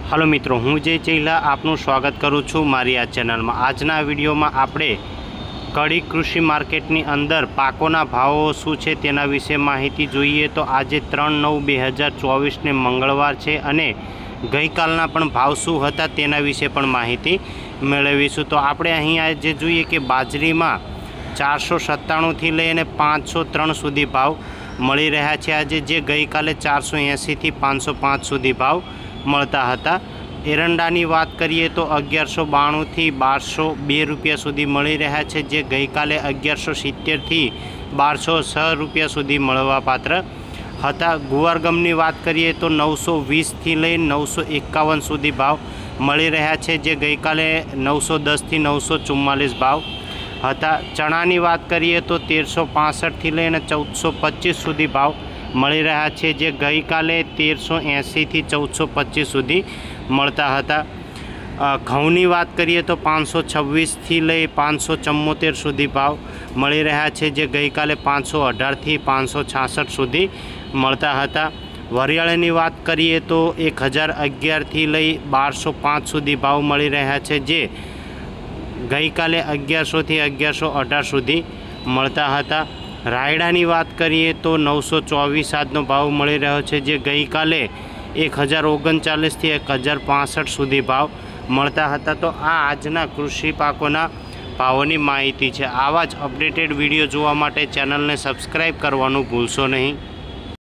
Hello मित्रों, हूँ जय चैला आपનું स्वागत करूँ छूँ मारी आ चेनल में। आजना विडियो में आपणे कड़ी कृषि मार्केटनी अंदर पाकोना भावों शू छे तेना विषे माहिती जोईए। तो आज 3/9/2024 ने मंगलवार है अने गई कालना पण भाव शू हता तेना विषे पण माहिती मेळवीशुं। तो आपणे अहीं आज जोईए कि बाजरी में 497 थी लईने 503 सुधी भाव मळी रह्या छे आज, जे गई काले 480 थी 505 सुधी भाव मळता हता। एरंडानी बात करिए तो 1192 थी 1202 रुपया सुधी मळी रह्या छे, जे गई काले 1170 थी 1206 रुपया सुधी मळवा पात्र हता। गुवारगमनी बात करिए तो 920 थी लई 951 सुधी भाव मळी रह्या छे, जे गई काले 910 थी 944 भाव हता। चणानी बात करिए तो 1365 थी लईने 1425 सुधी भाव मळी रह्या छे, जे गई काले 1380 थी 1425 सुधी मळता हता। घऊनी बात करिए तो 526 थी लई 574 सुधी भाव मळी रह्या छे, जे गई काले 518 थी 566 सुधी मळता हता। वरियाळीनी बात करिए तो 1011 थी लई 1205 सुधी भाव मळी रह्या छे, जे गई काले 1100 थी 1118 सुधी मळता हता। रायडानी बात करिए तो 924 आजनो भाव मळी रह्यो छे, जे गई काले 1039 थी 1065 सुधी भाव मळता हता। तो आजना कृषि पाकोना भावोनी माहिती छे। आवा ज अपडेटेड विडियो जोवा माटे चेनल ने सब्सक्राइब करवानुं भूलशो नहीं।